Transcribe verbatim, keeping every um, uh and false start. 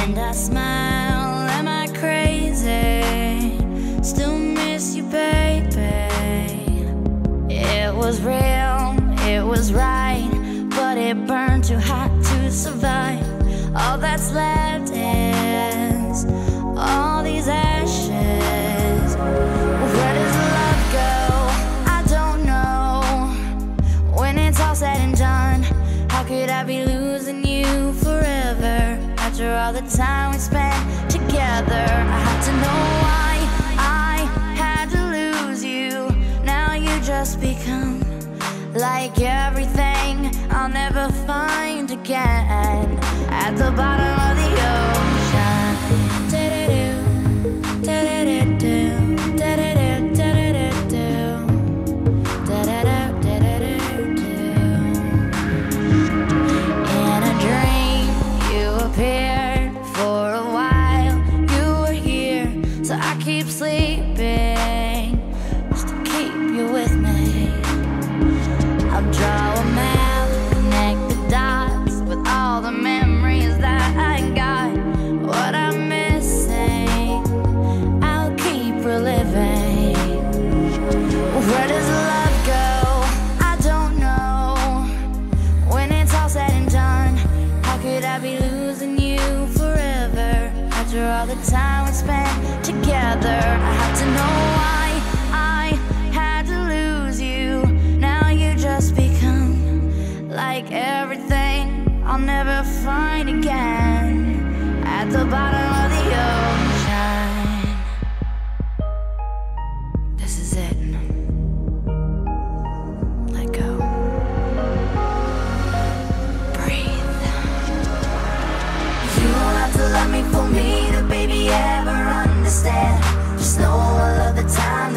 And I smile, am I crazy? Still miss you, baby. It was real, it was right, but it burned too hot to survive. All that's left is all these ashes. Where does love go? I don't know. When it's all said and done, how could I be losing you forever? After all the time we spent together, I had to know why I had to lose you. Now you just become like everything I'll never find again. At the bottom of the ocean. Da-da-do, da-da-da-do, da-da-do, da-da-da-do, da-da-do, da-da-da-do. In a dream, you appeared for a while. You were here, so I keep sleeping just to keep you with me. I'll draw a map, connect the dots with all the memories that I got. What I'm missing, I'll keep reliving. Where does love go? I don't know. When it's all said and done, how could I be losing you forever? After all the time we spent together, I had to know why I had to lose you. Now you just become like everything I'll never find again. At the bottom of the ocean. This is it. Let go. Breathe. You don't have to love me for me to, baby, ever understand. Just know I love the time